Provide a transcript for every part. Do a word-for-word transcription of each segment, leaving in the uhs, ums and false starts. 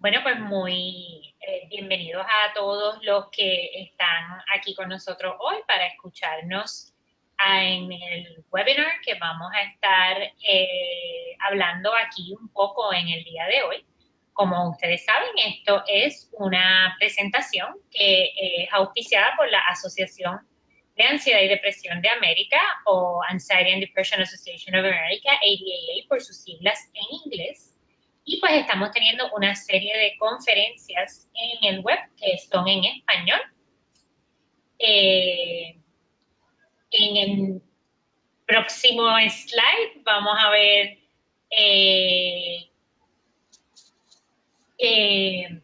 Bueno, pues muy eh, bienvenidos a todos los que están aquí con nosotros hoy para escucharnos a- en el webinar que vamos a estar eh, hablando aquí un poco en el día de hoy. Como ustedes saben, esto es una presentación que es auspiciada por la Asociación de Ansiedad y Depresión de América, o Anxiety and Depression Association of America, A D A A por sus siglas en inglés. Y pues estamos teniendo una serie de conferencias en el web que son en español. Eh, en el próximo slide vamos a ver eh, eh,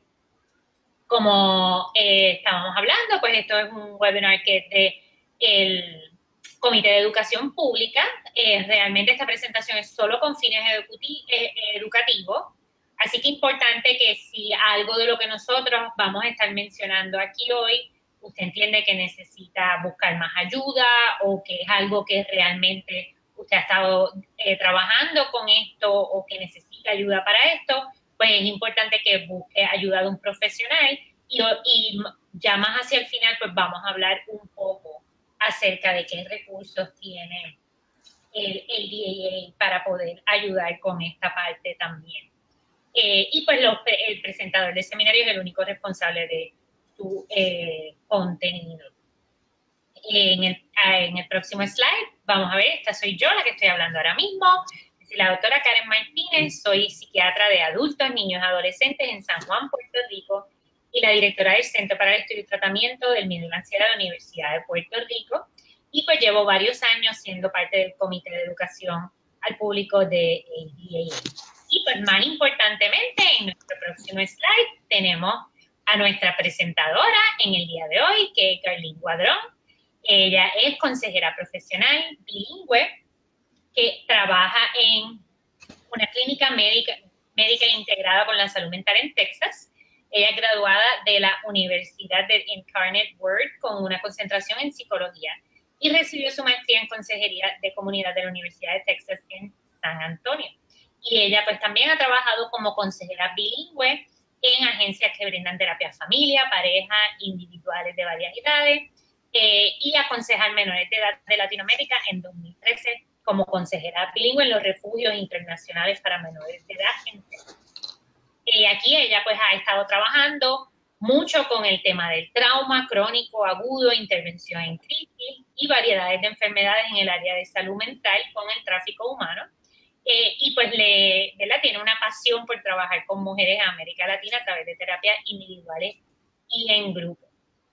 como eh, estábamos hablando, pues esto es un webinar que es de el Comité de Educación Pública. Eh, realmente esta presentación es solo con fines eh, educativos, así que importante que si algo de lo que nosotros vamos a estar mencionando aquí hoy, usted entiende que necesita buscar más ayuda o que es algo que realmente usted ha estado eh, trabajando con esto o que necesita ayuda para esto, pues es importante que busque ayuda de un profesional y, y ya más hacia el final pues vamos a hablar un poco acerca de qué recursos tiene el, el D A A para poder ayudar con esta parte también. Eh, y pues los, el presentador del seminario es el único responsable de su eh, contenido. En el, en el próximo slide vamos a ver, esta soy yo la que estoy hablando ahora mismo. Soy la doctora Karen Martínez, soy psiquiatra de adultos, niños y adolescentes en San Juan, Puerto Rico, y la directora del Centro para el Estudio y Tratamiento del Miedo y la Ansiedad de la Universidad de Puerto Rico. Y pues llevo varios años siendo parte del Comité de Educación al Público de A D A A. Y pues más importantemente, en nuestro próximo slide tenemos a nuestra presentadora en el día de hoy, que es Carlín Guadrón. Ella es consejera profesional bilingüe que trabaja en una clínica médica, médica integrada con la salud mental en Texas. Ella es graduada de la Universidad de Incarnate Word con una concentración en psicología y recibió su maestría en consejería de comunidad de la Universidad de Texas en San Antonio. Y ella pues también ha trabajado como consejera bilingüe en agencias que brindan terapia a familia, pareja, individuales de varias edades, eh, y aconsejar menores de edad de Latinoamérica en dos mil trece como consejera bilingüe en los refugios internacionales para menores de edad en Texas. Y aquí ella pues ha estado trabajando mucho con el tema del trauma crónico, agudo, intervención en crisis y variedades de enfermedades en el área de salud mental con el tráfico humano. Eh, y pues le, ¿verdad? Tiene una pasión por trabajar con mujeres en América Latina a través de terapias individuales y en grupo.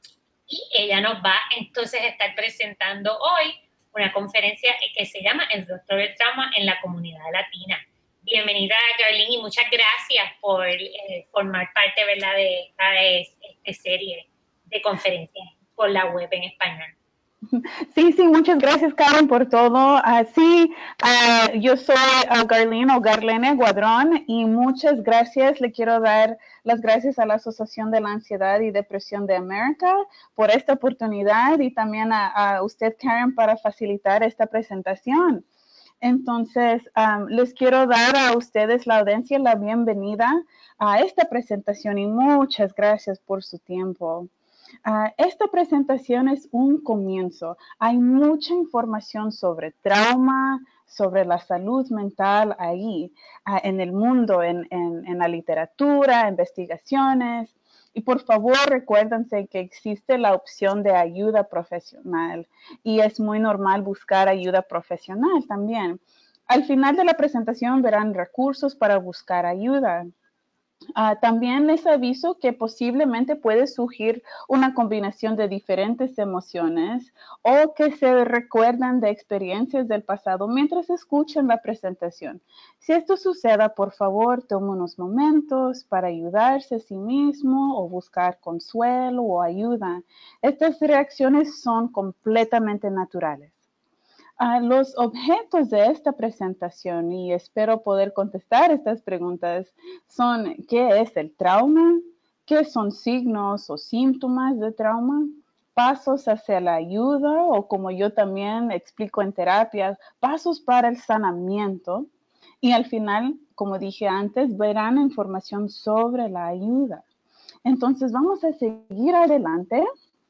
Y ella nos va entonces a estar presentando hoy una conferencia que se llama El rostro del trauma en la comunidad latina. Bienvenida, Carlín, y muchas gracias por eh, formar parte, ¿verdad?, de esta, esta serie de conferencias por la web en español. Sí, sí, muchas gracias, Karen, por todo. Uh, sí, uh, yo soy uh, Garlene o Garlene Guadrón y muchas gracias. Le quiero dar las gracias a la Asociación de la Ansiedad y Depresión de América por esta oportunidad y también a, a usted, Karen, para facilitar esta presentación. Entonces, um, les quiero dar a ustedes, la audiencia, la bienvenida a esta presentación y muchas gracias por su tiempo. Uh, esta presentación es un comienzo. Hay mucha información sobre trauma, sobre la salud mental ahí, uh, en el mundo, en, en, en la literatura, investigaciones. Y por favor, recuérdense que existe la opción de ayuda profesional y es muy normal buscar ayuda profesional también. Al final de la presentación verán recursos para buscar ayuda. Uh, también les aviso que posiblemente puede surgir una combinación de diferentes emociones o que se recuerdan de experiencias del pasado mientras escuchan la presentación. Si esto suceda, por favor, tome unos momentos para ayudarse a sí mismo o buscar consuelo o ayuda. Estas reacciones son completamente naturales. Uh, los objetos de esta presentación, y espero poder contestar estas preguntas, son ¿qué es el trauma? ¿Qué son signos o síntomas de trauma? Pasos hacia la ayuda o como yo también explico en terapia, pasos para el sanamiento. Y al final, como dije antes, verán información sobre la ayuda. Entonces, vamos a seguir adelante.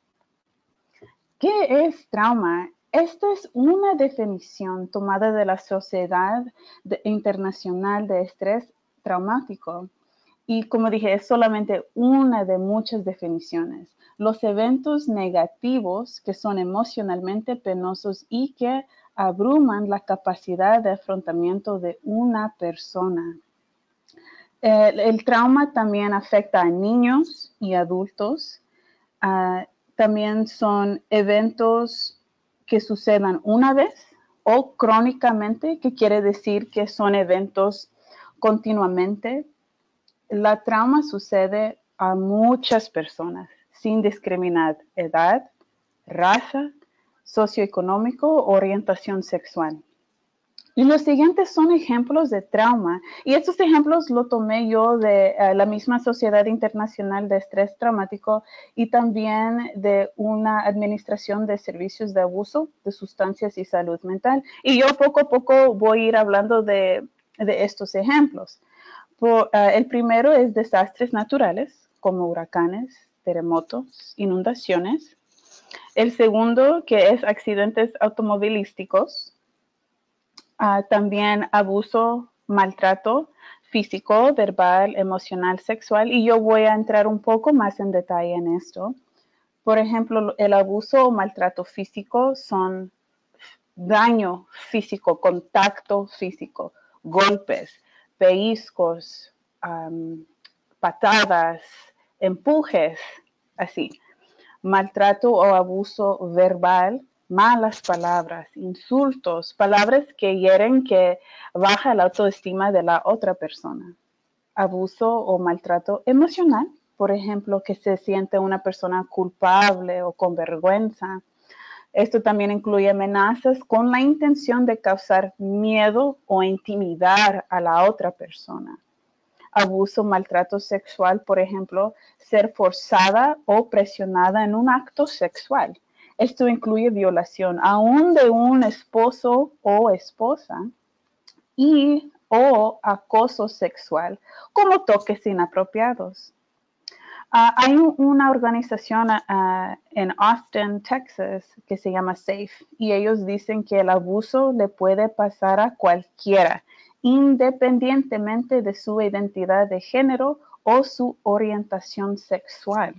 ¿Qué es trauma? Esta es una definición tomada de la Sociedad Internacional de Estrés Traumático. Y como dije, es solamente una de muchas definiciones. Los eventos negativos que son emocionalmente penosos y que abruman la capacidad de afrontamiento de una persona. El, el trauma también afecta a niños y adultos. Uh, también son eventos que sucedan una vez o crónicamente, que quiere decir que son eventos continuamente. La trauma sucede a muchas personas sin discriminar edad, raza, socioeconómico o orientación sexual. Y los siguientes son ejemplos de trauma. Y estos ejemplos lo tomé yo de uh, la misma Sociedad Internacional de Estrés Traumático y también de una administración de servicios de abuso de sustancias y salud mental. Y yo poco a poco voy a ir hablando de, de estos ejemplos. Por, uh, el primero es desastres naturales, como huracanes, terremotos, inundaciones. El segundo, que es accidentes automovilísticos. Uh, también abuso, maltrato físico, verbal, emocional, sexual. Y yo voy a entrar un poco más en detalle en esto. Por ejemplo, el abuso o maltrato físico son daño físico, contacto físico, golpes, pellizcos, um, patadas, empujes, así. Maltrato o abuso verbal, malas palabras, insultos, palabras que hieren, que baja la autoestima de la otra persona. Abuso o maltrato emocional, por ejemplo, que se siente una persona culpable o con vergüenza. Esto también incluye amenazas con la intención de causar miedo o intimidar a la otra persona. Abuso, maltrato sexual, por ejemplo, ser forzada o presionada en un acto sexual. Esto incluye violación aún de un esposo o esposa y o acoso sexual, como toques inapropiados. Uh, hay una organización uh, en Austin, Texas, que se llama SAFE, y ellos dicen que el abuso le puede pasar a cualquiera, independientemente de su identidad de género o su orientación sexual.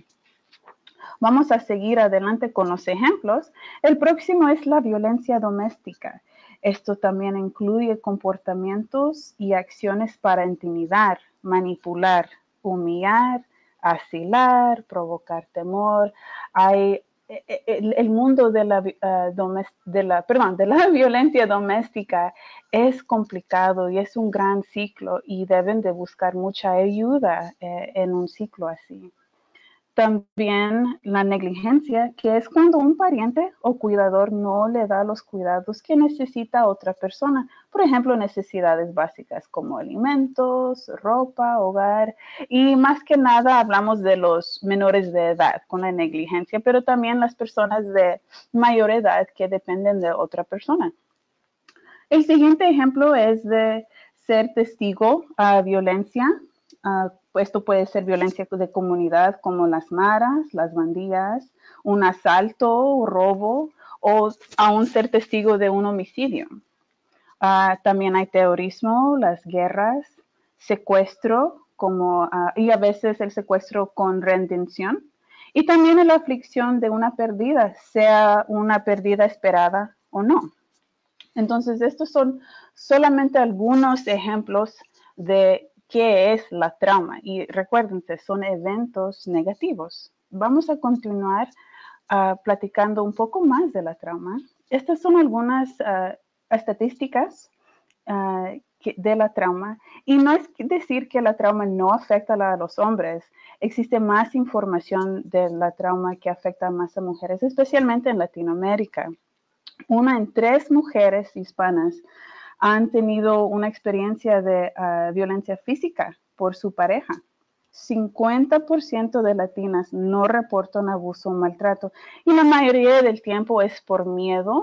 Vamos a seguir adelante con los ejemplos. El próximo es la violencia doméstica. Esto también incluye comportamientos y acciones para intimidar, manipular, humillar, asilar, provocar temor. Hay el, el mundo de la, uh, de, la, perdón, de la violencia doméstica es complicado y es un gran ciclo y deben de buscar mucha ayuda eh, en un ciclo así. También la negligencia, que es cuando un pariente o cuidador no le da los cuidados que necesita otra persona. Por ejemplo, necesidades básicas como alimentos, ropa, hogar. Y más que nada hablamos de los menores de edad con la negligencia, pero también las personas de mayor edad que dependen de otra persona. El siguiente ejemplo es de ser testigo a violencia. Uh, esto puede ser violencia de comunidad como las maras, las bandillas, un asalto, robo o aún ser testigo de un homicidio. Uh, también hay terrorismo, las guerras, secuestro como, uh, y a veces el secuestro con rendición. Y también la aflicción de una pérdida, sea una pérdida esperada o no. Entonces, estos son solamente algunos ejemplos de qué es la trauma. Y recuérdense, son eventos negativos. Vamos a continuar uh, platicando un poco más de la trauma. Estas son algunas uh, estadísticas uh, que, de la trauma. Y no es decir que la trauma no afecta a los hombres. Existe más información de la trauma que afecta más a mujeres, especialmente en Latinoamérica. Una en tres mujeres hispanas han tenido una experiencia de uh, violencia física por su pareja. cincuenta por ciento de latinas no reportan abuso o maltrato y la mayoría del tiempo es por miedo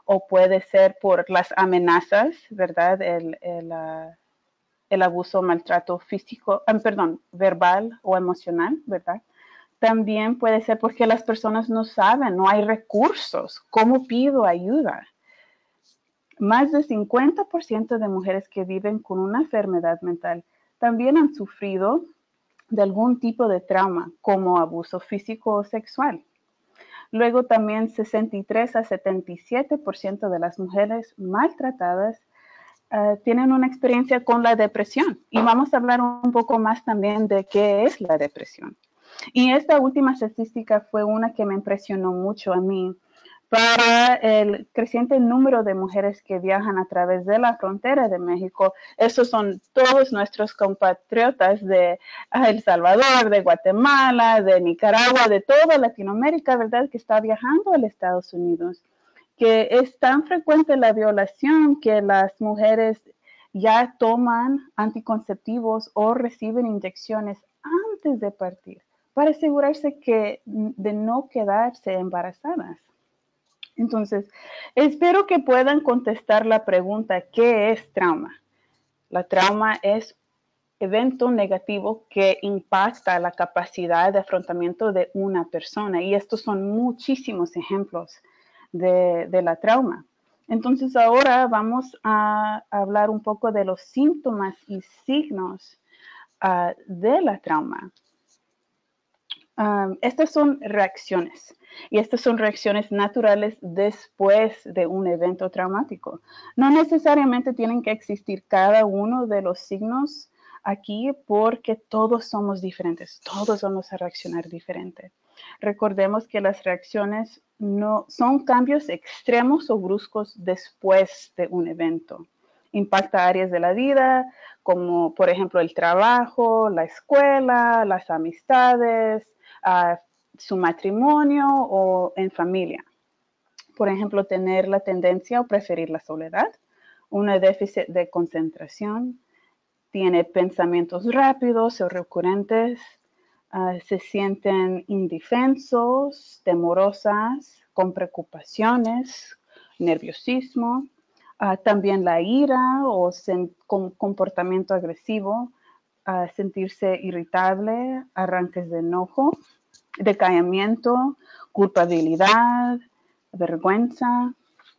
o puede ser por las amenazas, ¿verdad? El, el, uh, el abuso o maltrato físico, um, perdón, verbal o emocional, ¿verdad? También puede ser porque las personas no saben, no hay recursos. ¿Cómo pido ayuda? Más del cincuenta por ciento de mujeres que viven con una enfermedad mental también han sufrido de algún tipo de trauma, como abuso físico o sexual. Luego también sesenta y tres a setenta y siete por ciento de las mujeres maltratadas uh, tienen una experiencia con la depresión. Y vamos a hablar un poco más también de qué es la depresión. Y esta última estadística fue una que me impresionó mucho a mí para el creciente número de mujeres que viajan a través de la frontera de México. Esos son todos nuestros compatriotas de El Salvador, de Guatemala, de Nicaragua, de toda Latinoamérica, ¿verdad? Que está viajando a los Estados Unidos. Que es tan frecuente la violación que las mujeres ya toman anticonceptivos o reciben inyecciones antes de partir para asegurarse que, de no quedarse embarazadas. Entonces, espero que puedan contestar la pregunta, ¿qué es trauma? La trauma es evento negativo que impacta la capacidad de afrontamiento de una persona. Y estos son muchísimos ejemplos de, de la trauma. Entonces, ahora vamos a hablar un poco de los síntomas y signos uh, de la trauma. Um, estas son reacciones y estas son reacciones naturales después de un evento traumático. No necesariamente tienen que existir cada uno de los signos aquí porque todos somos diferentes, todos vamos a reaccionar diferente. Recordemos que las reacciones no son cambios extremos o bruscos después de un evento. Impacta áreas de la vida como por ejemplo el trabajo, la escuela, las amistades, Uh, su matrimonio o en familia. Por ejemplo, tener la tendencia o preferir la soledad, un déficit de concentración, tiene pensamientos rápidos o recurrentes, uh, se sienten indefensos, temorosas, con preocupaciones, nerviosismo, uh, también la ira o con comportamiento agresivo, uh, sentirse irritable, arranques de enojo, decaimiento, culpabilidad, vergüenza,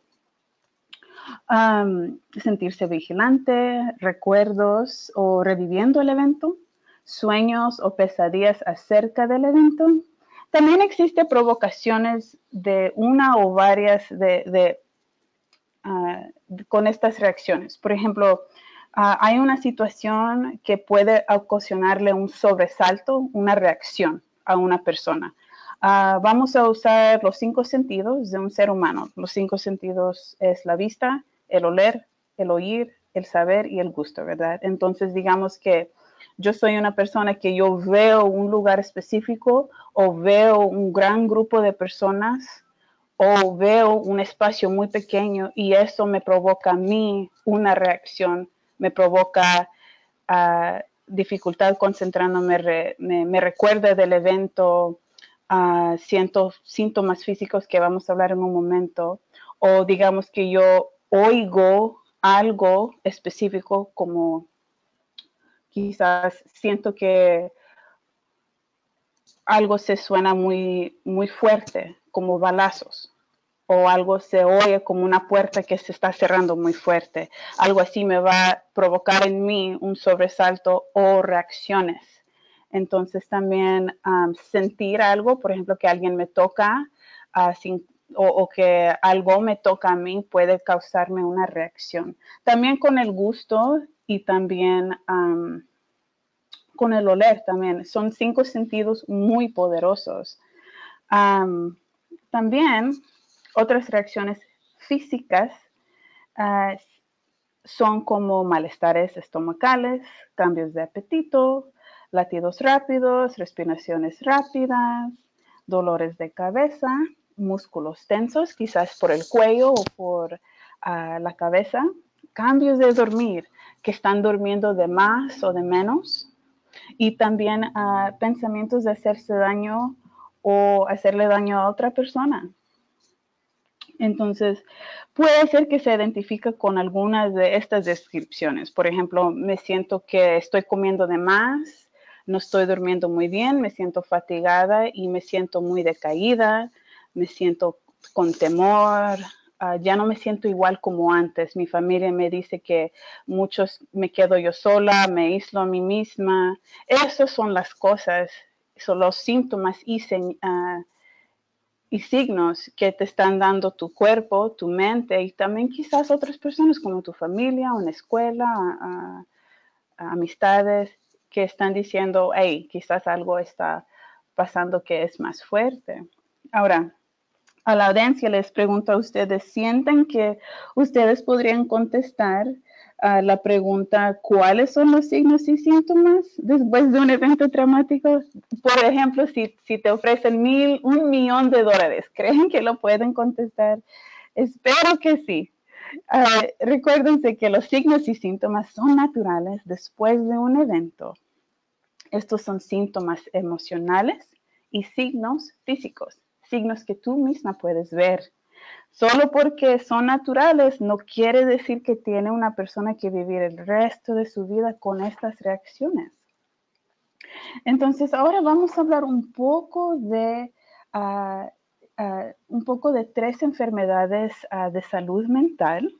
um, sentirse vigilante, recuerdos o reviviendo el evento, sueños o pesadillas acerca del evento. También existen provocaciones de una o varias de, de, uh, con estas reacciones. Por ejemplo, Uh, hay una situación que puede ocasionarle un sobresalto, una reacción a una persona. Uh, vamos a usar los cinco sentidos de un ser humano. Los cinco sentidos es la vista, el oler, el oír, el saber y el gusto, ¿verdad? Entonces, digamos que yo soy una persona que yo veo un lugar específico o veo un gran grupo de personas o veo un espacio muy pequeño y eso me provoca a mí una reacción, me provoca uh, dificultad concentrándome, re, me, me recuerda del evento, uh, siento síntomas físicos que vamos a hablar en un momento, o digamos que yo oigo algo específico como quizás siento que algo se suena muy, muy fuerte, como balazos. O algo se oye como una puerta que se está cerrando muy fuerte. Algo así me va a provocar en mí un sobresalto o reacciones. Entonces también um, sentir algo, por ejemplo, que alguien me toca uh, sin, o, o que algo me toca a mí puede causarme una reacción. También con el gusto y también um, con el oler también. Son cinco sentidos muy poderosos. Um, también otras reacciones físicas uh, son como malestares estomacales, cambios de apetito, latidos rápidos, respiraciones rápidas, dolores de cabeza, músculos tensos, quizás por el cuello o por uh, la cabeza, cambios de dormir, que están durmiendo de más o de menos, y también uh, pensamientos de hacerse daño o hacerle daño a otra persona. Entonces, puede ser que se identifique con algunas de estas descripciones. Por ejemplo, me siento que estoy comiendo de más, no estoy durmiendo muy bien, me siento fatigada y me siento muy decaída, me siento con temor, uh, ya no me siento igual como antes. Mi familia me dice que muchos me quedo yo sola, me aíslo a mí misma. Esas son las cosas, son los síntomas y uh, y signos que te están dando tu cuerpo, tu mente y también quizás otras personas como tu familia, una escuela, a, a amistades que están diciendo, hey, quizás algo está pasando que es más fuerte. Ahora, a la audiencia les pregunto a ustedes, ¿sienten que ustedes podrían contestar a la pregunta, ¿cuáles son los signos y síntomas después de un evento traumático? Por ejemplo, si, si te ofrecen mil, un millón de dólares, ¿creen que lo pueden contestar? Espero que sí. Uh, recuérdense que los signos y síntomas son naturales después de un evento. Estos son síntomas emocionales y signos físicos, signos que tú misma puedes ver. Solo porque son naturales no quiere decir que tiene una persona que vivir el resto de su vida con estas reacciones. Entonces, ahora vamos a hablar un poco de, uh, uh, un poco de tres enfermedades uh, de salud mental.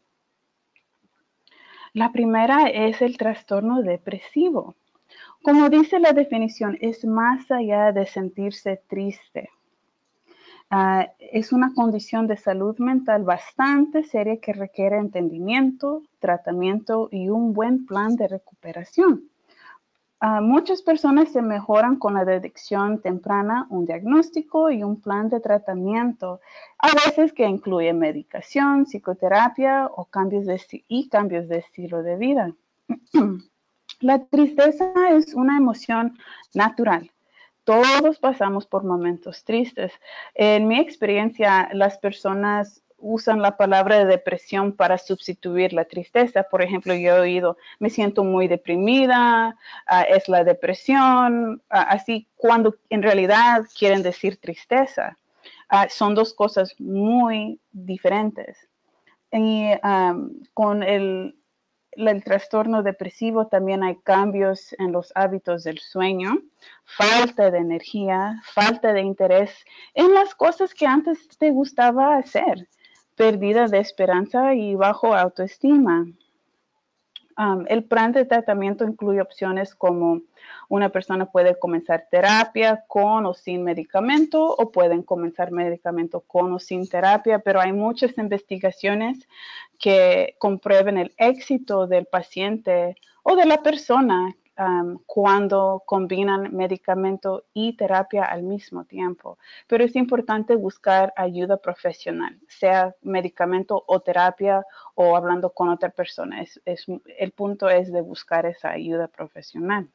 La primera es el trastorno depresivo. Como dice la definición, es más allá de sentirse triste. Uh, es una condición de salud mental bastante seria que requiere entendimiento, tratamiento y un buen plan de recuperación. Uh, muchas personas se mejoran con la detección temprana, un diagnóstico y un plan de tratamiento, a veces que incluye medicación, psicoterapia o cambios de, y cambios de estilo de vida. La tristeza es una emoción natural. Todos pasamos por momentos tristes. En mi experiencia, las personas usan la palabra de depresión para sustituir la tristeza. Por ejemplo, yo he oído, me siento muy deprimida, uh, es la depresión, uh, así cuando en realidad quieren decir tristeza. Uh, son dos cosas muy diferentes. Y um, con el el trastorno depresivo también hay cambios en los hábitos del sueño, falta de energía, falta de interés en las cosas que antes te gustaba hacer, pérdida de esperanza y bajo autoestima. Um, el plan de tratamiento incluye opciones como una persona puede comenzar terapia con o sin medicamento o pueden comenzar medicamento con o sin terapia, pero hay muchas investigaciones que comprueben el éxito del paciente o de la persona um, cuando combinan medicamento y terapia al mismo tiempo. Pero es importante buscar ayuda profesional, sea medicamento o terapia o hablando con otra persona. Es, es, el punto es de buscar esa ayuda profesional.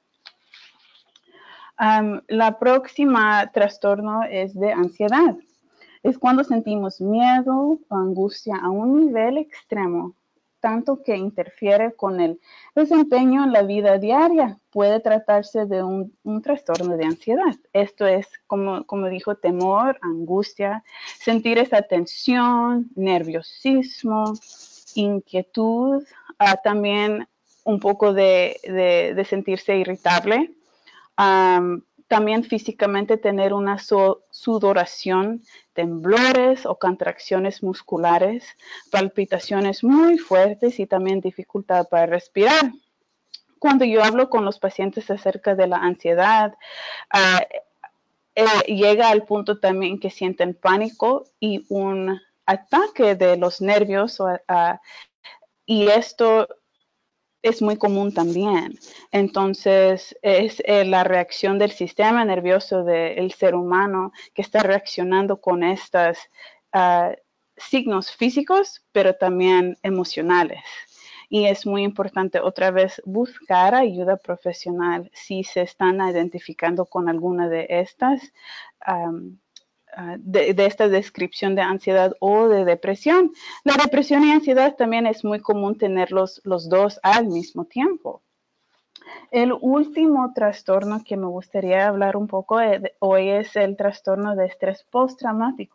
Um, la próxima trastorno es de ansiedad. Es cuando sentimos miedo o angustia a un nivel extremo, tanto que interfiere con el desempeño en la vida diaria. Puede tratarse de un, un trastorno de ansiedad. Esto es, como, como dijo, temor, angustia, sentir esa tensión, nerviosismo, inquietud, uh, también un poco de, de, de sentirse irritable. Um, también físicamente tener una sudoración, temblores o contracciones musculares, palpitaciones muy fuertes y también dificultad para respirar. Cuando yo hablo con los pacientes acerca de la ansiedad, uh, eh, llega al punto también que sienten pánico y un ataque de los nervios uh, y esto es muy común también. Entonces, es eh, la reacción del sistema nervioso del ser humano que está reaccionando con estos uh, signos físicos, pero también emocionales. Y es muy importante otra vez buscar ayuda profesional si se están identificando con alguna de estas um, De, de esta descripción de ansiedad o de depresión. La depresión y ansiedad también es muy común tenerlos los dos al mismo tiempo. El último trastorno que me gustaría hablar un poco de, hoy es el trastorno de estrés postraumático.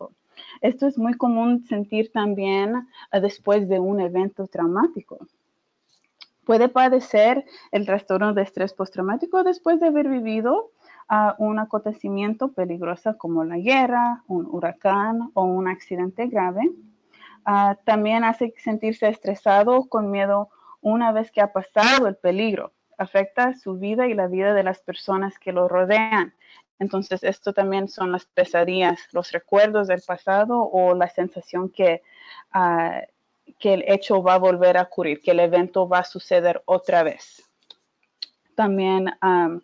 Esto es muy común sentir también uh, después de un evento traumático. Puede padecer el trastorno de estrés postraumático después de haber vivido uh, un acontecimiento peligroso como la guerra, un huracán o un accidente grave. Uh, también hace sentirse estresado, con miedo una vez que ha pasado el peligro. Afecta su vida y la vida de las personas que lo rodean. Entonces, esto también son las pesadillas, los recuerdos del pasado o la sensación que, uh, que el hecho va a volver a ocurrir, que el evento va a suceder otra vez. También um,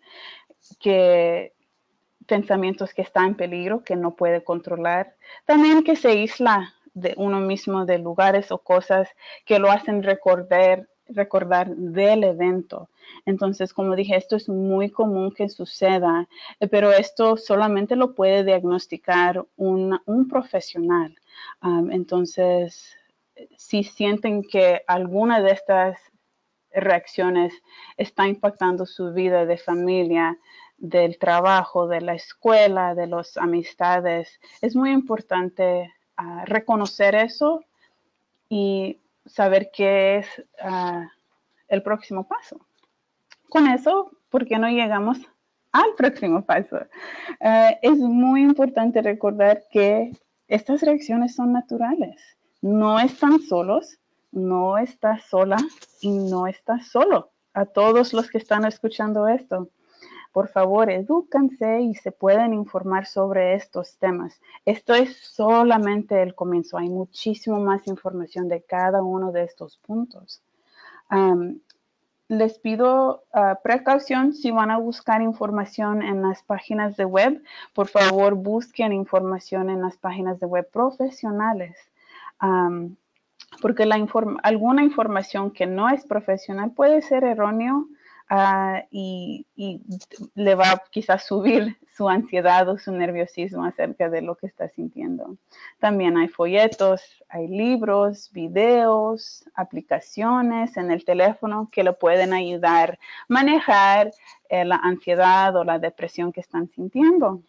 que pensamientos que está en peligro, que no puede controlar. También que se aísla de uno mismo de lugares o cosas que lo hacen recordar, recordar del evento. Entonces, como dije, esto es muy común que suceda, pero esto solamente lo puede diagnosticar un, un profesional. Um, entonces, si sienten que alguna de estas reacciones está impactando su vida de familia, del trabajo, de la escuela, de las amistades, es muy importante uh, reconocer eso y saber qué es uh, el próximo paso. Con eso, ¿por qué no llegamos al próximo paso? Uh, es muy importante recordar que estas reacciones son naturales. No están solos, no estás sola y no estás solo. A todos los que están escuchando esto, por favor, edúcanse y se pueden informar sobre estos temas. Esto es solamente el comienzo. Hay muchísimo más información de cada uno de estos puntos. Um, les pido uh, precaución si van a buscar información en las páginas de web. Por favor, busquen información en las páginas de web profesionales. Um, porque la inform alguna información que no es profesional puede ser erróneo uh, y, y le va a quizás subir su ansiedad o su nerviosismo acerca de lo que está sintiendo. También hay folletos, hay libros, videos, aplicaciones en el teléfono que le pueden ayudar a manejar eh, la ansiedad o la depresión que están sintiendo.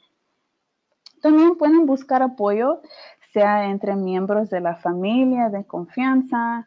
También pueden buscar apoyo, sea entre miembros de la familia de confianza,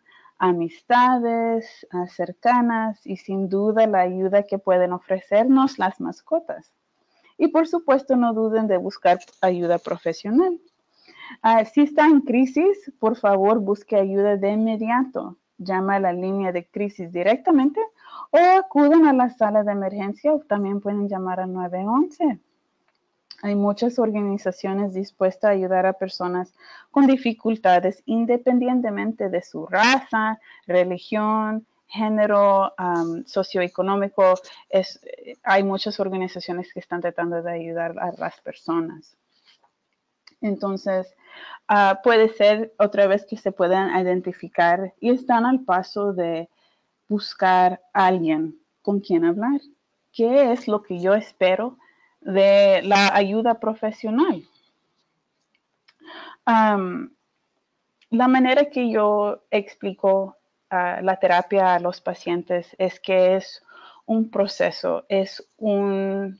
amistades uh, cercanas y sin duda la ayuda que pueden ofrecernos las mascotas. Y por supuesto no duden de buscar ayuda profesional. Uh, si está en crisis, por favor busque ayuda de inmediato. Llama a la línea de crisis directamente o acuden a la sala de emergencia o también pueden llamar al nueve once. Hay muchas organizaciones dispuestas a ayudar a personas con dificultades independientemente de su raza, religión, género, um, socioeconómico. Es, hay muchas organizaciones que están tratando de ayudar a las personas. Entonces, uh, puede ser otra vez que se puedan identificar y están al paso de buscar a alguien con quien hablar. ¿Qué es lo que yo espero de la ayuda profesional? Um, la manera que yo explico uh, la terapia a los pacientes es que es un proceso, es un...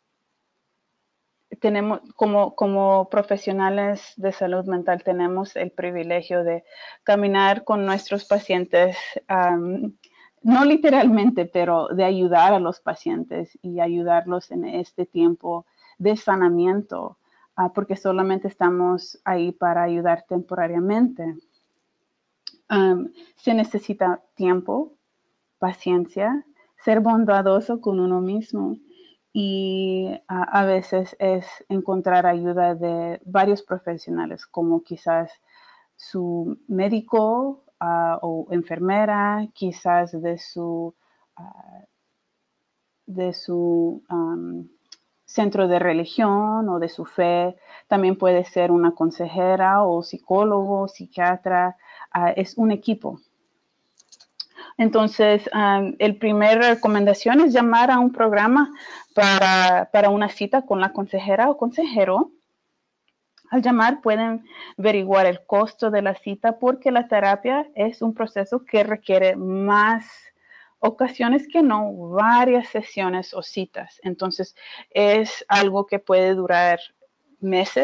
Tenemos, como, como profesionales de salud mental, tenemos el privilegio de caminar con nuestros pacientes, um, no literalmente, pero de ayudar a los pacientes y ayudarlos en este tiempo de sanamiento, uh, porque solamente estamos ahí para ayudar temporariamente. Um, se necesita tiempo, paciencia, ser bondadoso con uno mismo. Y uh, a veces es encontrar ayuda de varios profesionales, como quizás su médico uh, o enfermera, quizás de su, uh, de su um, centro de religión o de su fe. También puede ser una consejera o psicólogo, psiquiatra. Uh, es un equipo. Entonces, um, el primer recomendación es llamar a un programa para, para una cita con la consejera o consejero. Al llamar pueden averiguar el costo de la cita porque la terapia es un proceso que requiere más ocasiones que no, varias sesiones o citas. Entonces, es algo que puede durar meses,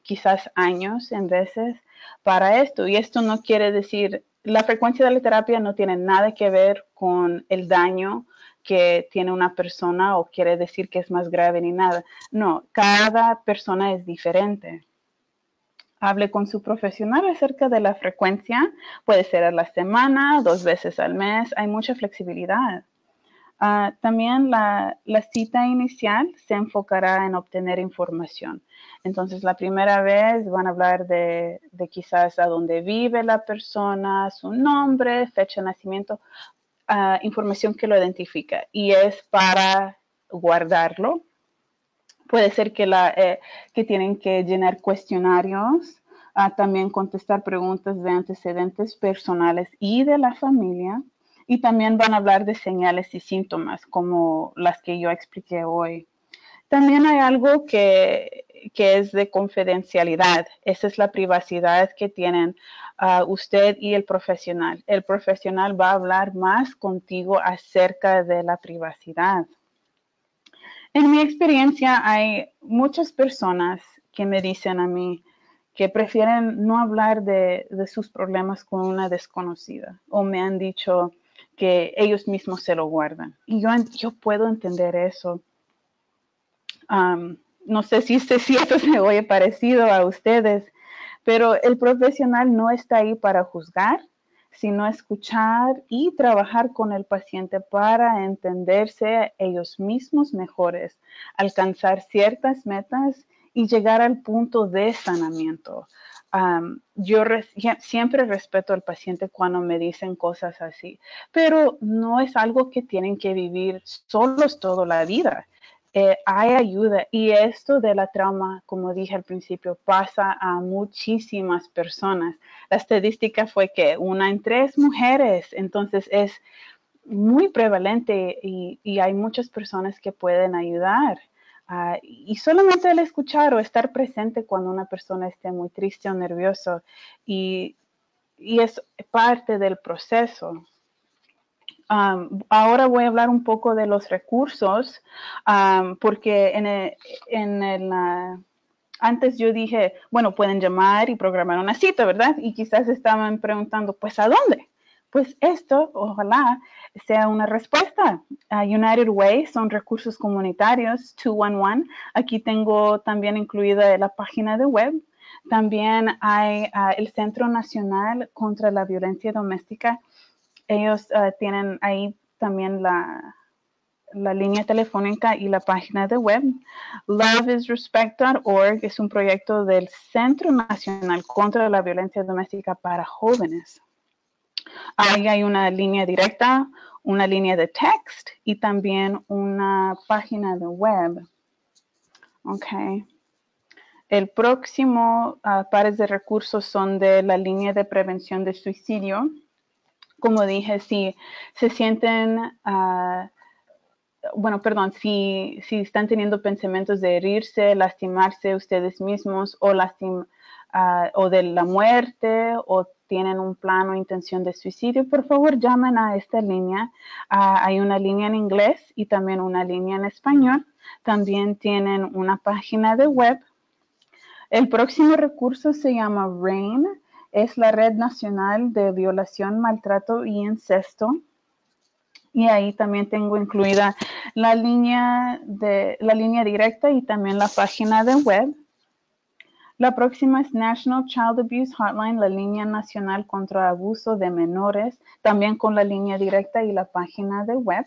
quizás años en veces para esto. Y esto no quiere decir, la frecuencia de la terapia no tiene nada que ver con el daño que tiene una persona o quiere decir que es más grave ni nada. No, cada persona es diferente. Hable con su profesional acerca de la frecuencia. Puede ser a la semana, dos veces al mes. Hay mucha flexibilidad. Uh, también la, la cita inicial se enfocará en obtener información. Entonces, la primera vez van a hablar de, de quizás a dónde vive la persona, su nombre, fecha de nacimiento, uh, información que lo identifica. Y es para guardarlo. Puede ser que, la, eh, que tienen que llenar cuestionarios, uh, también contestar preguntas de antecedentes personales y de la familia. Y también van a hablar de señales y síntomas como las que yo expliqué hoy. También hay algo que, que es de confidencialidad. Esa es la privacidad que tienen uh, usted y el profesional. El profesional va a hablar más contigo acerca de la privacidad. En mi experiencia hay muchas personas que me dicen a mí que prefieren no hablar de, de sus problemas con una desconocida o me han dicho que ellos mismos se lo guardan. Y yo, yo puedo entender eso. Um, no sé si, si esto se oye parecido a ustedes, pero el profesional no está ahí para juzgar, sino escuchar y trabajar con el paciente para entenderse ellos mismos mejores, alcanzar ciertas metas y llegar al punto de sanamiento. Um, yo res siempre respeto al paciente cuando me dicen cosas así, pero no es algo que tienen que vivir solos toda la vida. Eh, hay ayuda y esto de la trauma, como dije al principio, pasa a muchísimas personas. La estadística fue que una en tres mujeres, entonces es muy prevalente y, y hay muchas personas que pueden ayudar. Uh, y solamente el escuchar o estar presente cuando una persona esté muy triste o nervioso y, y es parte del proceso. Um, ahora voy a hablar un poco de los recursos, um, porque en el, en el uh, antes yo dije, bueno, pueden llamar y programar una cita, ¿verdad? Y quizás estaban preguntando, pues, ¿a dónde? Pues esto, ojalá, sea una respuesta. Uh, United Way son recursos comunitarios, dos uno uno. Aquí tengo también incluida la página de web. También hay uh, el Centro Nacional contra la Violencia Doméstica. Ellos uh, tienen ahí también la, la línea telefónica y la página de web. love is respect punto org es un proyecto del Centro Nacional contra la Violencia Doméstica para jóvenes. Ahí hay una línea directa, una línea de text y también una página de web. Ok. El próximo uh, pares de recursos son de la línea de prevención de suicidio. Como dije, si se sienten, uh, bueno, perdón, si, si están teniendo pensamientos de herirse, lastimarse ustedes mismos o, lastim, uh, o de la muerte o tienen un plan o intención de suicidio, por favor llamen a esta línea. Uh, hay una línea en inglés y también una línea en español. También tienen una página de web. El próximo recurso se llama RAIN. Es la Red Nacional de Violación, Maltrato y Incesto. Y ahí también tengo incluida la línea, de, la línea directa y también la página de web. La próxima es National Child Abuse Hotline, la línea nacional contra abuso de menores, también con la línea directa y la página de web.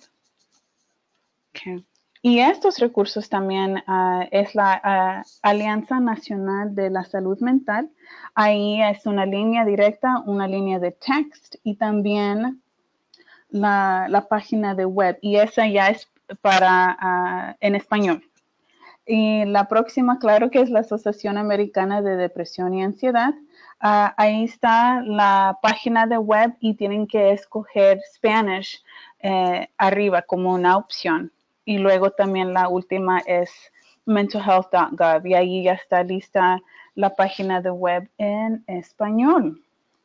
Okay. Y estos recursos también uh, es la uh, Alianza Nacional de la Salud Mental. Ahí es una línea directa, una línea de text y también la, la página de web. Y esa ya es para uh, en español. Y la próxima, claro que es la Asociación Americana de Depresión y Ansiedad. Uh, ahí está la página de web y tienen que escoger Spanish eh, arriba como una opción. Y luego también la última es mental health punto gov y ahí ya está lista la página de web en español.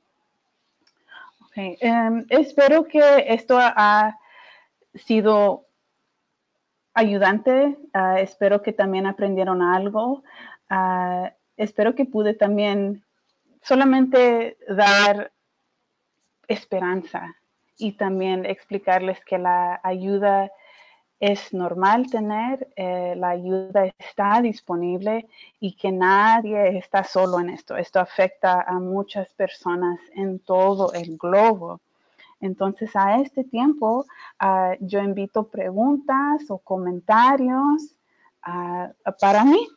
Okay. Um, espero que esto ha sido ayudante. Uh, espero que también aprendieron algo. Uh, espero que pude también solamente dar esperanza y también explicarles que la ayuda es normal tener, eh, la ayuda está disponible y que nadie está solo en esto. Esto afecta a muchas personas en todo el globo. Entonces, a este tiempo, uh, yo invito preguntas o comentarios uh, para mí.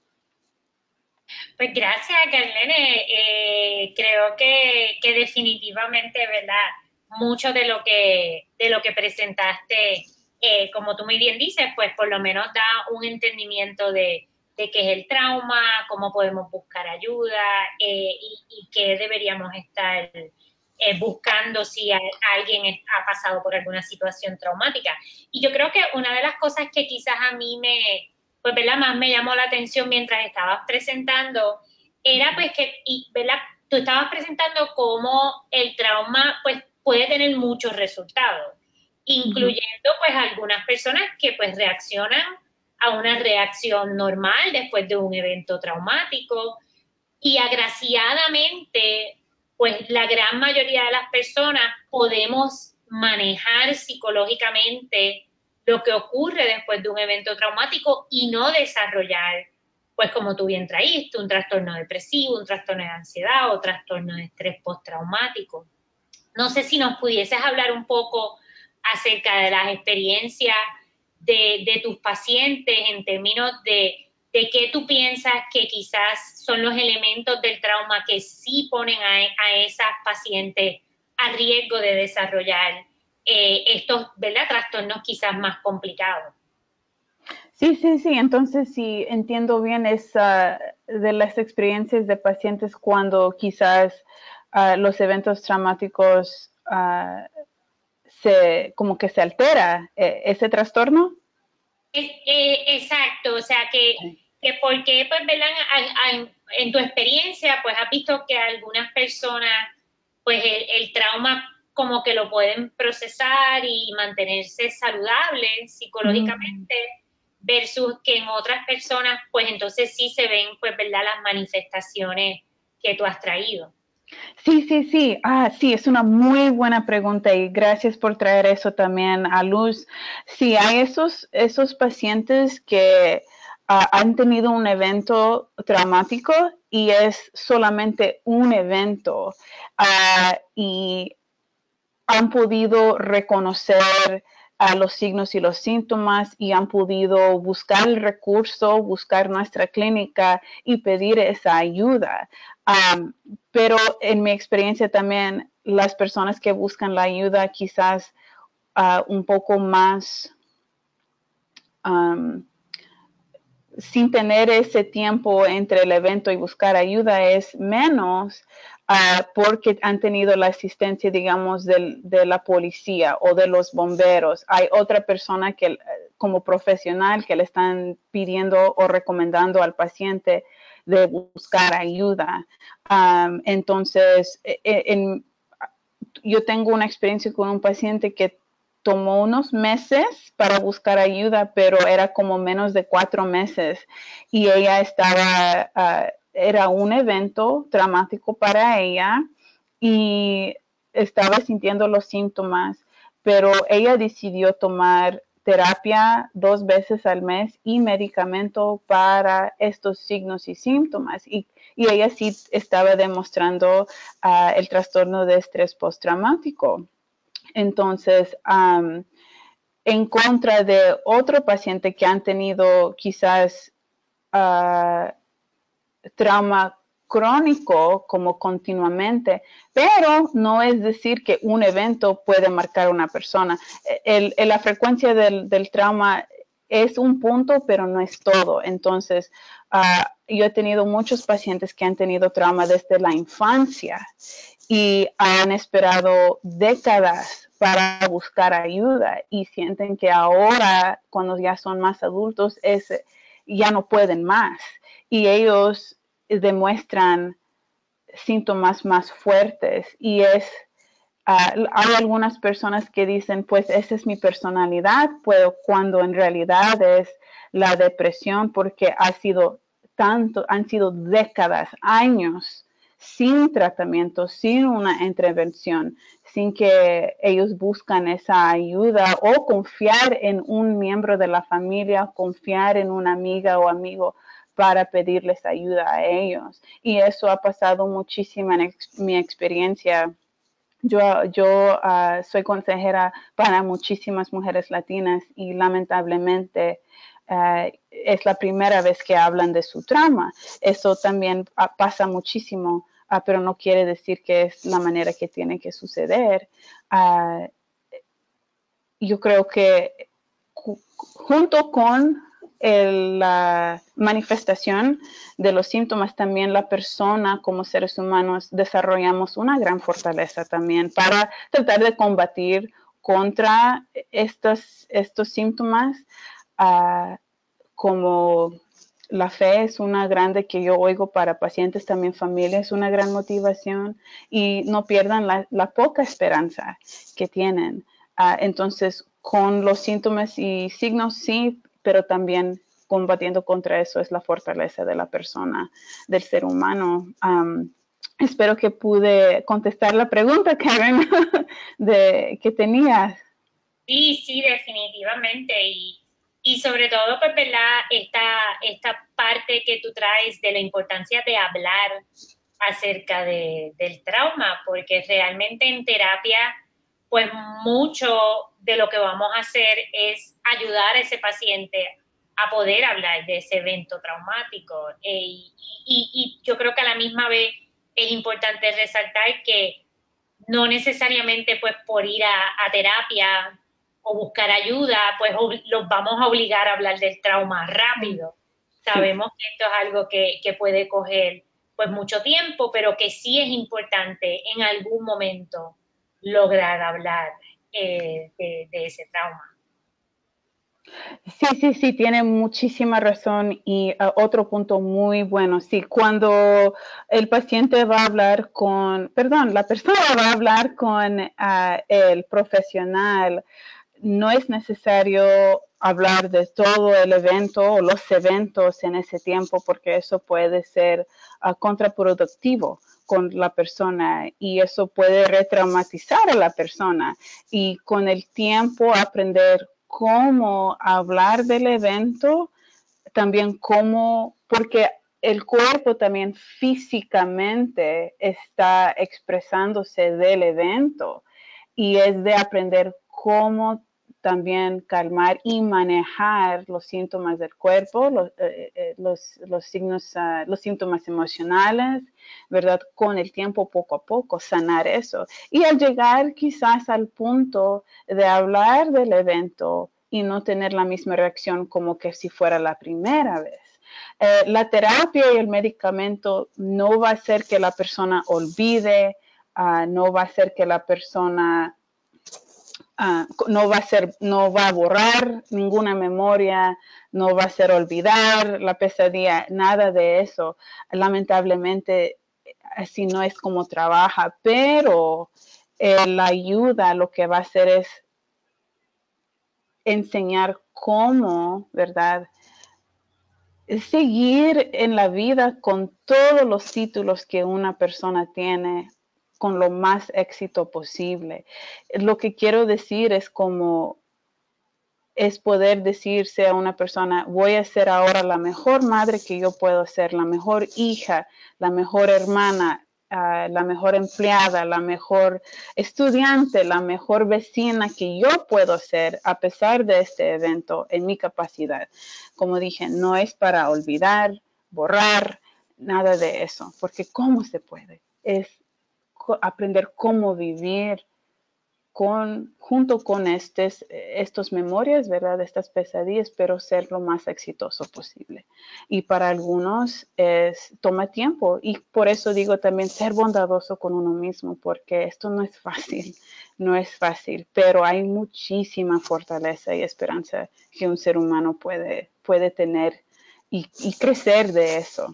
Pues gracias, Carlene. Eh, creo que, que definitivamente, ¿verdad? Mucho de lo que, de lo que presentaste, eh, como tú muy bien dices, pues por lo menos da un entendimiento de, de qué es el trauma, cómo podemos buscar ayuda eh, y, y qué deberíamos estar eh, buscando si a, alguien ha pasado por alguna situación traumática. Y yo creo que una de las cosas que quizás a mí me, pues, ¿verdad? Más me llamó la atención mientras estabas presentando, era pues que, y, ¿verdad? Tú estabas presentando cómo el trauma, pues, puede tener muchos resultados, incluyendo, pues, algunas personas que, pues, reaccionan a una reacción normal después de un evento traumático, y agraciadamente, pues, la gran mayoría de las personas podemos manejar psicológicamente lo que ocurre después de un evento traumático y no desarrollar, pues como tú bien traíste, un trastorno depresivo, un trastorno de ansiedad o trastorno de estrés postraumático. No sé si nos pudieses hablar un poco acerca de las experiencias de, de tus pacientes en términos de, de qué tú piensas que quizás son los elementos del trauma que sí ponen a, a esas pacientes a riesgo de desarrollar eh, estos, ¿verdad?, trastornos quizás más complicados. Sí, sí, sí. Entonces, si entiendo bien, es uh, de las experiencias de pacientes cuando quizás uh, los eventos traumáticos uh, se, como que se altera eh, ese trastorno. Es, eh, exacto, o sea que, que porque, pues, ¿verdad? A, a, en tu experiencia, pues has visto que algunas personas, pues el, el trauma como que lo pueden procesar y mantenerse saludables psicológicamente, mm. versus que en otras personas, pues entonces sí se ven, pues, ¿verdad?, las manifestaciones que tú has traído. Sí, sí, sí. Ah, sí, es una muy buena pregunta y gracias por traer eso también a luz. Sí, hay esos, esos pacientes que uh, han tenido un evento traumático y es solamente un evento uh, y han podido reconocer a los signos y los síntomas y han podido buscar el recurso, buscar nuestra clínica y pedir esa ayuda. Um, pero en mi experiencia también, las personas que buscan la ayuda quizás uh, un poco más um, sin tener ese tiempo entre el evento y buscar ayuda es menos uh, porque han tenido la asistencia, digamos, del, de la policía o de los bomberos. Hay otra persona que, como profesional, que le están pidiendo o recomendando al paciente de buscar ayuda. Um, entonces, en, yo tengo una experiencia con un paciente que tomó unos meses para buscar ayuda, pero era como menos de cuatro meses y ella estaba, uh, era un evento traumático para ella y estaba sintiendo los síntomas, pero ella decidió tomar terapia dos veces al mes y medicamento para estos signos y síntomas. Y, y ella sí estaba demostrando uh, el trastorno de estrés postraumático. Entonces, um, en contra de otro paciente que han tenido quizás uh, trauma crónico como continuamente, pero no es decir que un evento puede marcar a una persona. El, el, la frecuencia del, del trauma es un punto, pero no es todo. Entonces, uh, yo he tenido muchos pacientes que han tenido trauma desde la infancia y han esperado décadas para buscar ayuda y sienten que ahora, cuando ya son más adultos, es, ya no pueden más. Y ellos demuestran síntomas más fuertes y es, uh, hay algunas personas que dicen, pues esa es mi personalidad, pues, cuando en realidad es la depresión porque ha sido tanto, han sido décadas, años sin tratamiento, sin una intervención, sin que ellos buscan esa ayuda o confiar en un miembro de la familia, confiar en una amiga o amigo para pedirles ayuda a ellos. Y eso ha pasado muchísimo en ex mi experiencia. Yo, yo uh, soy consejera para muchísimas mujeres latinas y lamentablemente uh, es la primera vez que hablan de su trauma. Eso también uh, pasa muchísimo, uh, pero no quiere decir que es la manera que tiene que suceder. Uh, yo creo que junto con el, la manifestación de los síntomas, también la persona como seres humanos desarrollamos una gran fortaleza también para tratar de combatir contra estos, estos síntomas, uh, como la fe es una grande que yo oigo para pacientes, también familia, es una gran motivación y no pierdan la, la poca esperanza que tienen. Uh, entonces, con los síntomas y signos, sí, pero también combatiendo contra eso es la fortaleza de la persona, del ser humano. Um, espero que pude contestar la pregunta, Karen, de, que tenías. Sí, sí, definitivamente. Y, y sobre todo, pues, ¿verdad? Esta, esta parte que tú traes de la importancia de hablar acerca de, del trauma, porque realmente en terapia, pues mucho de lo que vamos a hacer es ayudar a ese paciente a poder hablar de ese evento traumático. E, y, y, y yo creo que a la misma vez es importante resaltar que no necesariamente pues por ir a, a terapia o buscar ayuda, pues los vamos a obligar a hablar del trauma rápido. Sabemos que esto es algo que, que puede coger pues mucho tiempo, pero que sí es importante en algún momento lograr hablar eh, de, de ese trauma. Sí, sí, sí, tiene muchísima razón y uh, otro punto muy bueno, sí, cuando el paciente va a hablar con, perdón, la persona va a hablar con uh, el profesional, no es necesario hablar de todo el evento o los eventos en ese tiempo porque eso puede ser uh, contraproductivo con la persona y eso puede retraumatizar a la persona y con el tiempo aprender cómo hablar del evento, también cómo, porque el cuerpo también físicamente está expresándose del evento y es de aprender cómo también calmar y manejar los síntomas del cuerpo, los, eh, los, los signos, uh, los síntomas emocionales, ¿verdad? Con el tiempo, poco a poco, sanar eso. Y al llegar quizás al punto de hablar del evento y no tener la misma reacción como que si fuera la primera vez. Eh, la terapia y el medicamento no va a hacer que la persona olvide, uh, no va a hacer que la persona Uh, no va a ser, no va a borrar ninguna memoria, no va a hacer olvidar la pesadilla, nada de eso. Lamentablemente, así no es como trabaja, pero eh, la ayuda lo que va a hacer es enseñar cómo, ¿verdad? Seguir en la vida con todos los títulos que una persona tiene con lo más éxito posible. Lo que quiero decir es como es poder decirse a una persona, voy a ser ahora la mejor madre que yo puedo ser, la mejor hija, la mejor hermana, uh, la mejor empleada, la mejor estudiante, la mejor vecina que yo puedo ser a pesar de este evento en mi capacidad. Como dije, no es para olvidar, borrar, nada de eso, porque ¿cómo se puede? Es aprender cómo vivir con, junto con estos, estos memorias, ¿verdad? Estas pesadillas, pero ser lo más exitoso posible. Y para algunos es, toma tiempo y por eso digo también ser bondadoso con uno mismo, porque esto no es fácil, no es fácil, pero hay muchísima fortaleza y esperanza que un ser humano puede, puede tener y, y crecer de eso.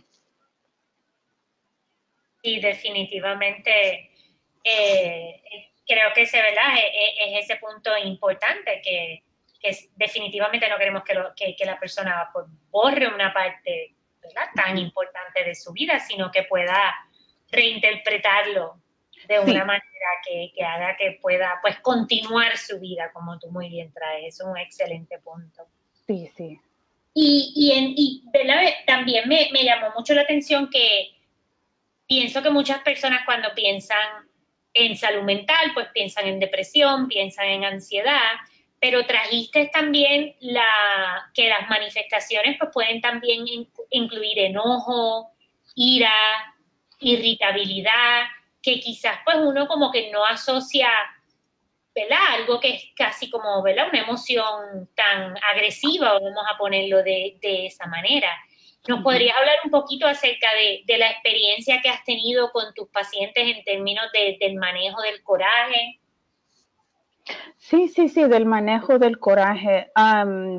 Sí, definitivamente. Eh, creo que ese, ¿verdad? Es, es ese punto importante que, que definitivamente no queremos que, lo, que, que la persona pues, borre una parte ¿verdad?, tan importante de su vida, sino que pueda reinterpretarlo de Sí. una manera que, que haga que pueda pues continuar su vida, como tú muy bien traes. Es un excelente punto. Sí, sí. Y, y, en, y ¿verdad?, también me, me llamó mucho la atención que pienso que muchas personas cuando piensan en salud mental, pues piensan en depresión, piensan en ansiedad, pero trajiste también la, que las manifestaciones pues pueden también in, incluir enojo, ira, irritabilidad, que quizás pues uno como que no asocia, ¿verdad?, algo que es casi como, ¿verdad?, una emoción tan agresiva, vamos a ponerlo de, de esa manera. ¿Nos podrías hablar un poquito acerca de, de la experiencia que has tenido con tus pacientes en términos de, del manejo del coraje? Sí, sí, sí, del manejo del coraje. Um,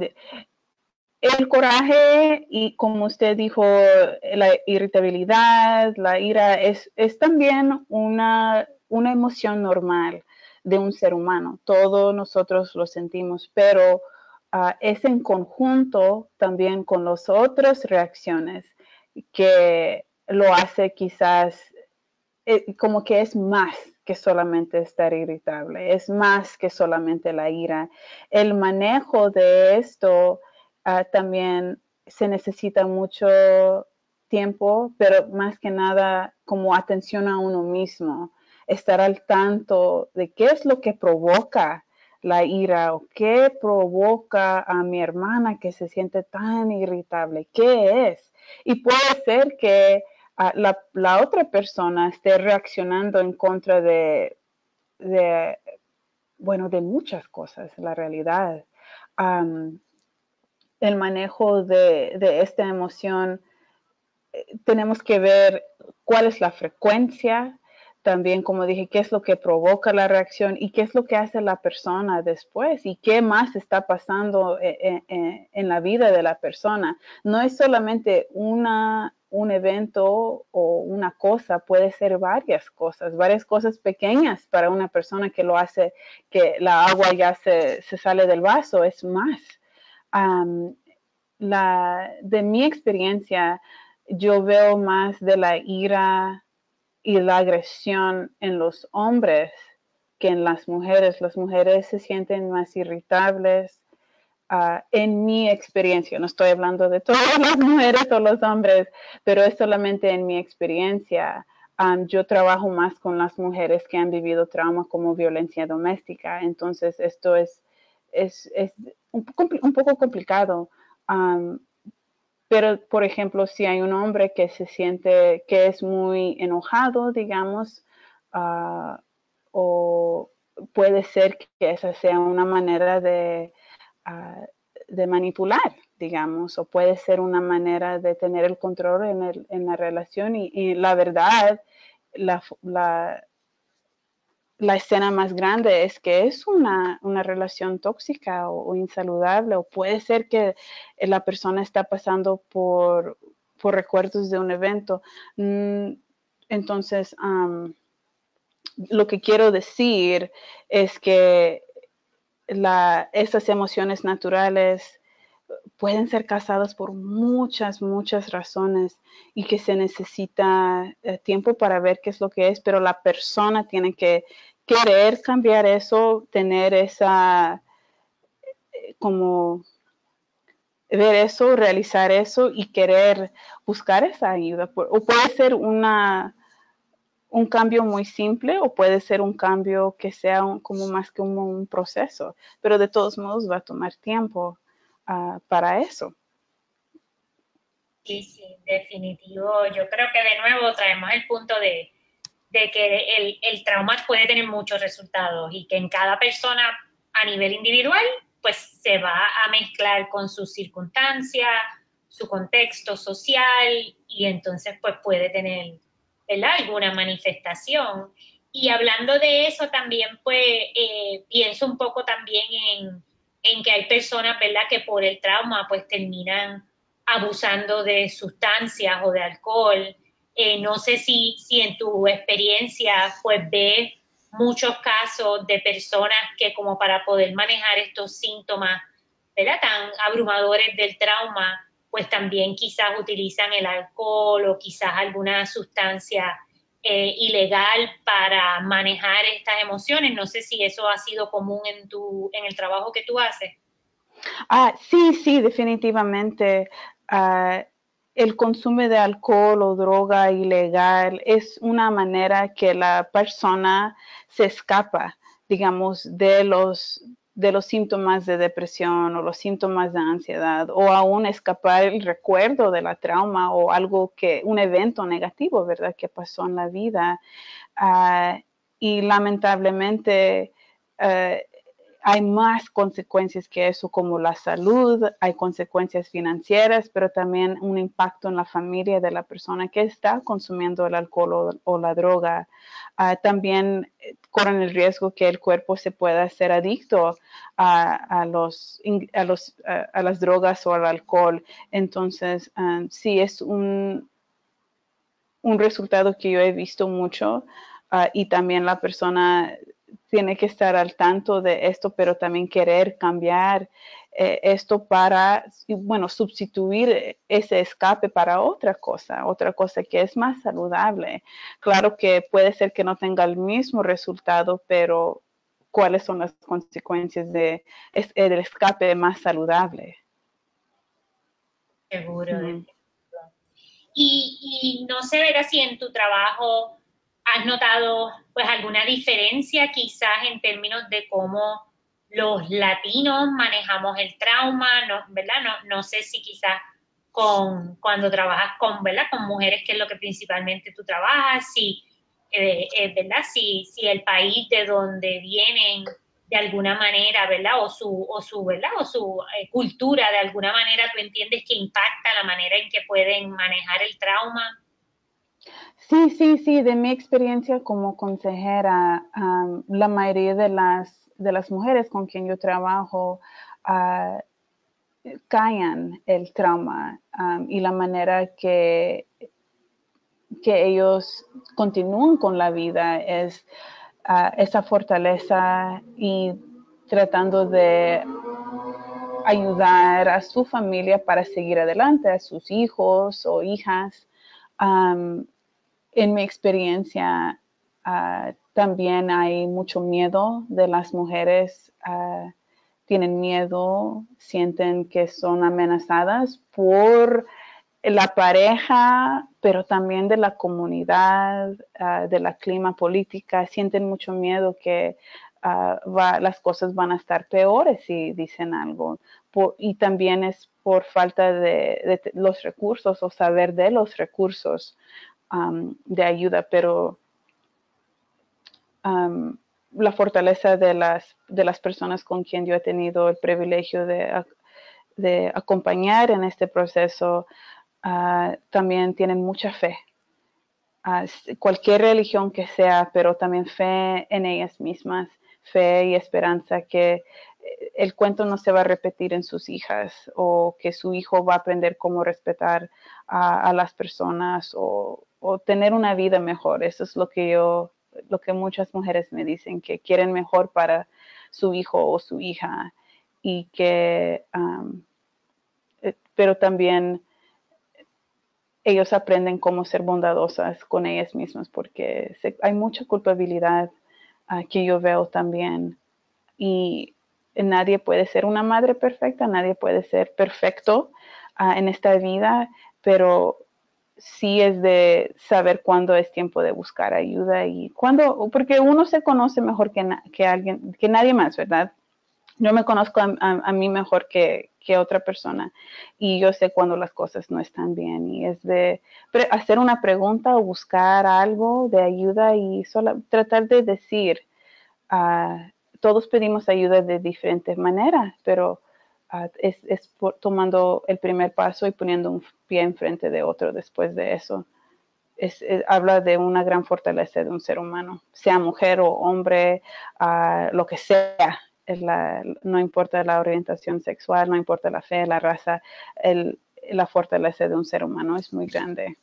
el coraje y, como usted dijo, la irritabilidad, la ira, es, es también una, una emoción normal de un ser humano. Todos nosotros lo sentimos, pero uh, es en conjunto también con las otras reacciones que lo hace quizás eh, como que es más que solamente estar irritable, es más que solamente la ira. El manejo de esto uh, también se necesita mucho tiempo, pero más que nada como atención a uno mismo, estar al tanto de qué es lo que provoca la ira o qué provoca a mi hermana que se siente tan irritable, qué es. Y puede ser que uh, la, la otra persona esté reaccionando en contra de, de, bueno, de muchas cosas, la realidad. Um, el manejo de, de esta emoción, eh, tenemos que ver cuál es la frecuencia, también, como dije, qué es lo que provoca la reacción y qué es lo que hace la persona después y qué más está pasando en, en, en la vida de la persona. No es solamente una, un evento o una cosa, puede ser varias cosas, varias cosas pequeñas para una persona que lo hace, que la agua ya se, se sale del vaso, es más. Um, la, de mi experiencia, yo veo más de la ira y la agresión en los hombres que en las mujeres. Las mujeres se sienten más irritables. Uh, en mi experiencia, no estoy hablando de todas las mujeres o los hombres, pero es solamente en mi experiencia. Um, yo trabajo más con las mujeres que han vivido trauma como violencia doméstica, entonces esto es, es, es un, poco, un poco complicado. Um, pero, por ejemplo, si hay un hombre que se siente que es muy enojado, digamos, uh, o puede ser que esa sea una manera de, uh, de manipular, digamos, o puede ser una manera de tener el control en, el, en la relación. Y, y la verdad, la, la, la escena más grande es que es una, una relación tóxica o, o insaludable, o puede ser que la persona está pasando por, por recuerdos de un evento. Entonces, um, lo que quiero decir es que la, esas emociones naturales pueden ser causadas por muchas, muchas razones y que se necesita eh, tiempo para ver qué es lo que es, pero la persona tiene que querer cambiar eso, tener esa, eh, como ver eso, realizar eso y querer buscar esa ayuda. O puede ser una, un cambio muy simple o puede ser un cambio que sea un, como más que un, un proceso, pero de todos modos va a tomar tiempo uh, para eso. Sí, sí, definitivo. Yo creo que de nuevo traemos el punto de, de que el, el trauma puede tener muchos resultados y que en cada persona a nivel individual pues se va a mezclar con sus circunstancias, su contexto social y entonces pues puede tener, ¿verdad?, alguna manifestación. Y hablando de eso también pues eh, pienso un poco también en, en que hay personas, ¿verdad?, que por el trauma pues terminan abusando de sustancias o de alcohol. Eh, no sé si, si en tu experiencia pues ves muchos casos de personas que como para poder manejar estos síntomas, ¿verdad?, tan abrumadores del trauma, pues también quizás utilizan el alcohol o quizás alguna sustancia eh, ilegal para manejar estas emociones. No sé si eso ha sido común en tu, en el trabajo que tú haces. Ah, sí, sí, definitivamente. Ah, el consumo de alcohol o droga ilegal es una manera que la persona se escapa, digamos, de los, de los síntomas de depresión o los síntomas de ansiedad, o aún escapar el recuerdo de la trauma o algo que, un evento negativo, ¿verdad?, que pasó en la vida. Ah, y lamentablemente, uh, hay más consecuencias que eso, como la salud, hay consecuencias financieras, pero también un impacto en la familia de la persona que está consumiendo el alcohol o, o la droga. Uh, también corren el riesgo que el cuerpo se pueda hacer adicto a, a, los, a, los, a, a las drogas o al alcohol. Entonces, um, sí es un, un resultado que yo he visto mucho, uh, y también la persona tiene que estar al tanto de esto, pero también querer cambiar eh, esto para, bueno, sustituir ese escape para otra cosa, otra cosa que es más saludable. Claro que puede ser que no tenga el mismo resultado, pero ¿cuáles son las consecuencias de, es, del escape más saludable? Seguro. Mm. Y, y no sé, ver si en tu trabajo has notado pues alguna diferencia quizás en términos de cómo los latinos manejamos el trauma, no, ¿verdad? No, no sé si quizás con cuando trabajas con, ¿verdad?, con mujeres, que es lo que principalmente tú trabajas, si, eh, eh, ¿verdad? Si, si el país de donde vienen de alguna manera, ¿verdad? O su, o su, ¿verdad? O su eh, cultura, de alguna manera, tú entiendes que impacta la manera en que pueden manejar el trauma. Sí, sí, sí, de mi experiencia como consejera, um, la mayoría de las, de las mujeres con quien yo trabajo uh, callan el trauma, um, y la manera que, que ellos continúan con la vida es uh, esa fortaleza y tratando de ayudar a su familia para seguir adelante, a sus hijos o hijas. Um, en mi experiencia, uh, también hay mucho miedo de las mujeres. Uh, tienen miedo, sienten que son amenazadas por la pareja, pero también de la comunidad, uh, de la clima política. Sienten mucho miedo que uh, va, las cosas van a estar peores si dicen algo. Por, y también es por falta de, de los recursos o saber de los recursos um, de ayuda, pero um, la fortaleza de las, de las personas con quien yo he tenido el privilegio de, de acompañar en este proceso, uh, también tienen mucha fe. Uh, cualquier religión que sea, pero también fe en ellas mismas, fe y esperanza que el cuento no se va a repetir en sus hijas, o que su hijo va a aprender cómo respetar a, a las personas, o, o tener una vida mejor. Eso es lo que yo, lo que muchas mujeres me dicen, que quieren mejor para su hijo o su hija, y que, um, pero también ellos aprenden cómo ser bondadosas con ellas mismas, porque se, hay mucha culpabilidad uh, que yo veo también, y nadie puede ser una madre perfecta, nadie puede ser perfecto uh, en esta vida, pero sí es de saber cuándo es tiempo de buscar ayuda, y cuándo, porque uno se conoce mejor que, na, que alguien, que nadie más, ¿verdad? Yo me conozco a, a, a mí mejor que, que otra persona, y yo sé cuando las cosas no están bien, y es de hacer una pregunta o buscar algo de ayuda y solo tratar de decir, uh, todos pedimos ayuda de diferentes maneras, pero uh, es, es por, tomando el primer paso y poniendo un pie enfrente de otro después de eso. Es, es, habla de una gran fortaleza de un ser humano, sea mujer o hombre, uh, lo que sea. La, no importa la orientación sexual, no importa la fe, la raza, el, la fortaleza de un ser humano es muy grande.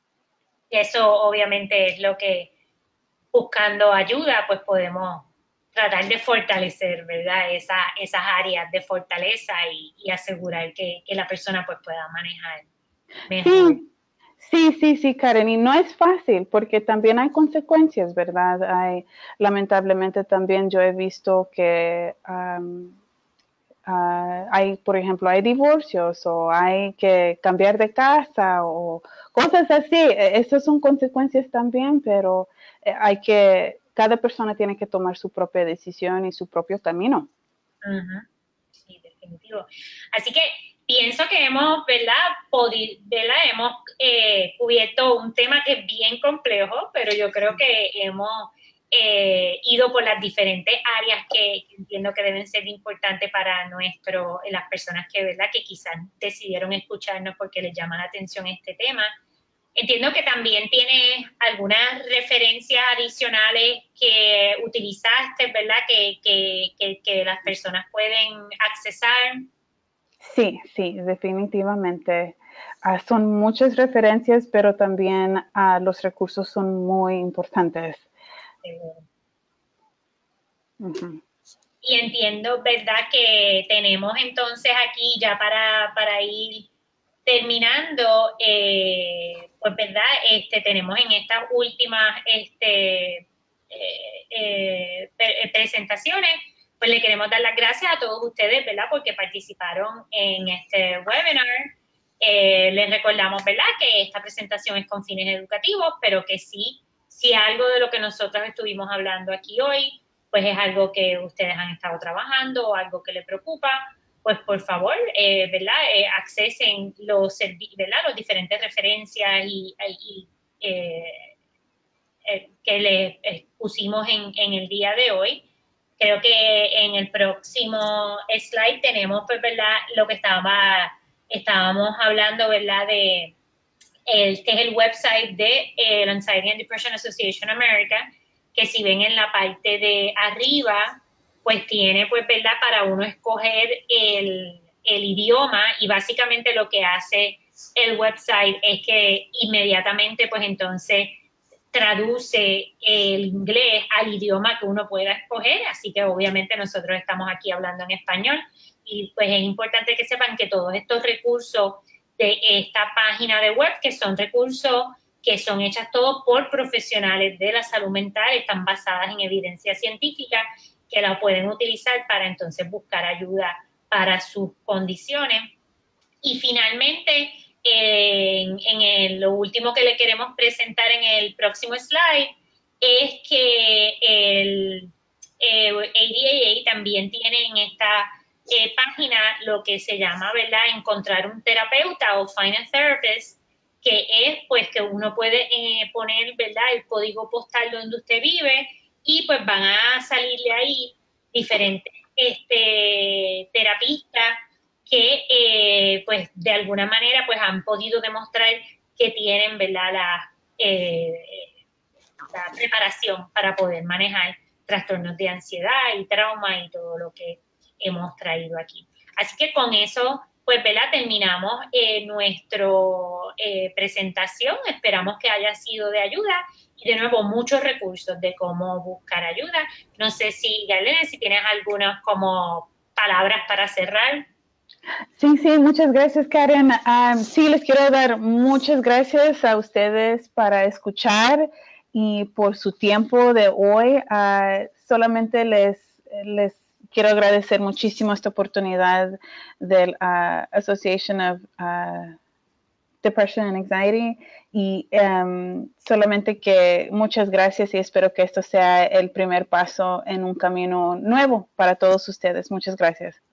Eso obviamente es lo que, buscando ayuda, pues podemos tratar de fortalecer, ¿verdad? Esa, esas áreas de fortaleza y, y asegurar que, que la persona pues pueda manejar mejor. Sí, sí, sí, sí, Karen, y no es fácil porque también hay consecuencias, ¿verdad? Hay, lamentablemente también yo he visto que um, uh, hay, por ejemplo, hay divorcios o hay que cambiar de casa o cosas así. Esas son consecuencias también, pero eh, hay que, cada persona tiene que tomar su propia decisión y su propio camino. Uh-huh. Sí, definitivo. Así que pienso que hemos, ¿verdad? Podi- ¿verdad? Hemos eh, cubierto un tema que es bien complejo, pero yo creo que hemos eh, ido por las diferentes áreas que entiendo que deben ser importantes para nuestro, las personas que, ¿verdad? Que quizás decidieron escucharnos porque les llama la atención este tema. Entiendo que también tienes algunas referencias adicionales que utilizaste, ¿verdad? Que, que, que, que las personas pueden accesar. Sí, sí, definitivamente. Uh, son muchas referencias, pero también uh, los recursos son muy importantes. Seguro. Uh-huh. Y entiendo, ¿verdad? Que tenemos entonces aquí ya para, para ir terminando, eh, pues, ¿verdad? Este, tenemos en estas últimas este, eh, eh, pre presentaciones, pues le queremos dar las gracias a todos ustedes, ¿verdad? Porque participaron en este webinar. Eh, les recordamos, ¿verdad? Que esta presentación es con fines educativos, pero que sí, si algo de lo que nosotros estuvimos hablando aquí hoy, pues es algo que ustedes han estado trabajando o algo que les preocupa, pues por favor, eh, ¿verdad? Eh, accesen los, ¿verdad? Los diferentes referencias y, y eh, eh, que les pusimos en, en el día de hoy. Creo que en el próximo slide tenemos, pues, ¿verdad? Lo que estaba, estábamos hablando, ¿verdad? De el, que es el website de el Anxiety and Depression Association America, que si ven en la parte de arriba, pues tiene, pues, ¿verdad? Para uno escoger el, el idioma y básicamente lo que hace el website es que inmediatamente, pues entonces traduce el inglés al idioma que uno pueda escoger, así que obviamente nosotros estamos aquí hablando en español y pues es importante que sepan que todos estos recursos de esta página de web, que son recursos que son hechas todos por profesionales de la salud mental, están basadas en evidencia científica, que la pueden utilizar para entonces buscar ayuda para sus condiciones. Y finalmente, en, en el, lo último que le queremos presentar en el próximo slide es que el eh, A D A A también tiene en esta eh, página lo que se llama, ¿verdad?, encontrar un terapeuta o find a therapist, que es pues que uno puede eh, poner, ¿verdad?, el código postal donde usted vive y pues van a salirle ahí diferentes este, terapistas que eh, pues de alguna manera pues han podido demostrar que tienen, ¿verdad?, la, eh, la preparación para poder manejar trastornos de ansiedad y trauma y todo lo que hemos traído aquí. Así que con eso, pues, ¿verdad?, terminamos eh, nuestra eh, presentación. Esperamos que haya sido de ayuda y de nuevo muchos recursos de cómo buscar ayuda. No sé si, Galena, si tienes algunas como palabras para cerrar. Sí, sí, muchas gracias, Karen. Um, sí, les quiero dar muchas gracias a ustedes para escuchar y por su tiempo de hoy. Uh, solamente les, les quiero agradecer muchísimo esta oportunidad del uh, Association of uh, Depression and Anxiety y um, solamente que muchas gracias y espero que esto sea el primer paso en un camino nuevo para todos ustedes. Muchas gracias.